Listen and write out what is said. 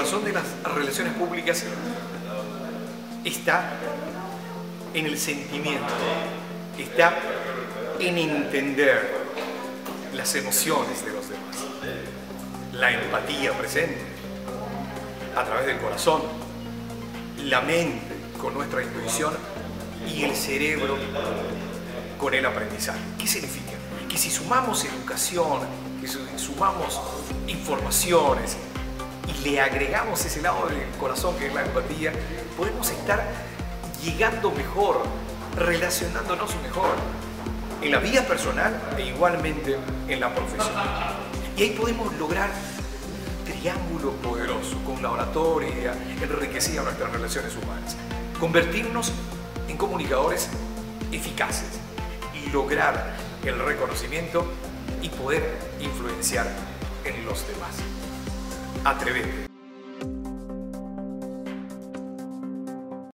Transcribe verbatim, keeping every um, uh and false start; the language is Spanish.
corazón de las relaciones públicas está en el sentimiento, está en entender las emociones de los demás, la empatía presente a través del corazón, la mente con nuestra intuición y el cerebro con el aprendizaje. ¿Qué significa? Que si sumamos educación, que si sumamos informaciones y le agregamos ese lado del corazón que es la empatía, podemos estar llegando mejor, relacionándonos mejor en la vida personal e igualmente en la profesional. Y ahí podemos lograr un triángulo poderoso con la oratoria enriquecida en nuestras relaciones humanas, convertirnos en comunicadores eficaces y lograr el reconocimiento y poder influenciar en los demás. Atrévete.